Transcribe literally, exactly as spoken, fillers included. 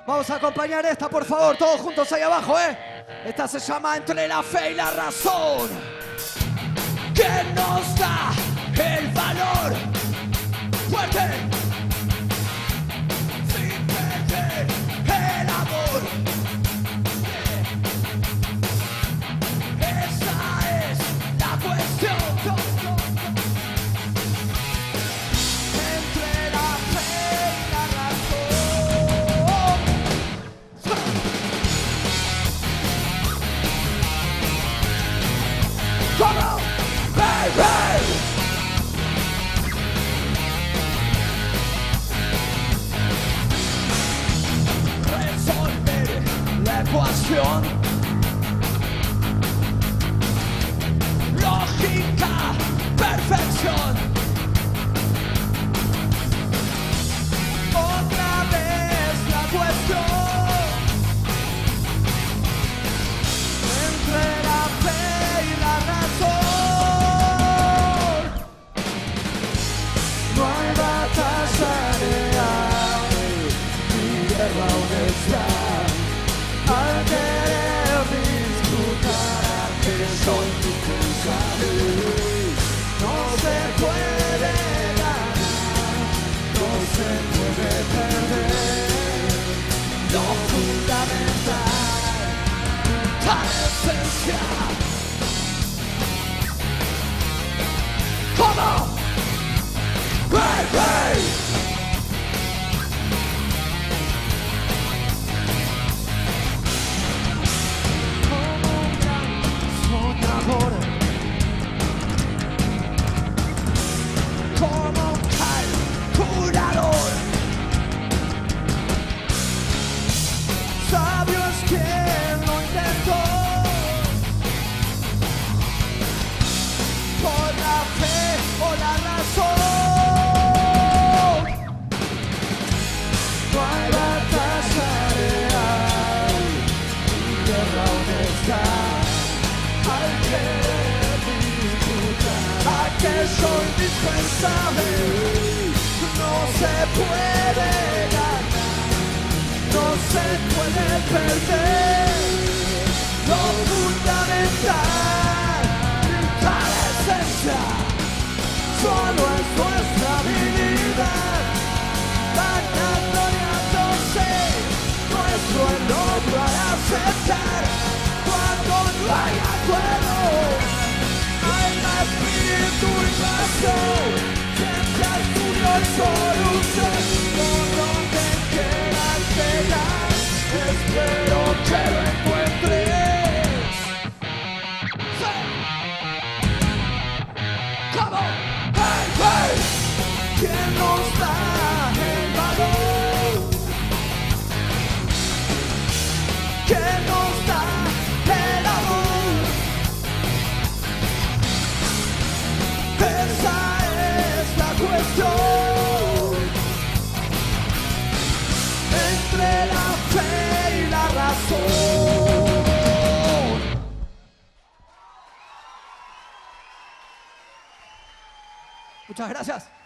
Vamos a acompañar esta, por favor, todos juntos ahí abajo, ¿eh? Esta se llama Entre la fe y la razón. ¿Quién nos da el valor? Fuerte. Sin perder el amor. Esa es la cuestión. Entre la fe y la razón. ¡Cómo! ¡Hey, hey! Resolver la ecuación. Lógica, perfección. Otra vez la cuestión. Entre la fe y la razón. No hay batalla real ni guerra honesta. Al querer disfrutar aquello indispensable, no se puede ganar, no se puede perder lo fundamental, la esencia. ¿Cómo? ¡Hey, hey! Como un calculador, sabio es quien lo intentó, por la fe o la razón. No hay batalla real ni guerra honesta. Hay que disfrutar aquello indispensable. No se puede ganar, no se puede perder lo fundamental, la esencia. Solo es nuestra habilidad, bañándose nuestro enojo al aceptar. Cuando no hay acuerdo, alma, espíritu y pasión, ciencia, estudio y solución. Por donde quieras llegar, espero que lo encuentres. Sí. ¿Cómo? ¡Hey, hey! ¿Quién nos da el valor? ¿Quién nos da el amor? Esa es la cuestión. Entre la fe y la razón. Muchas gracias.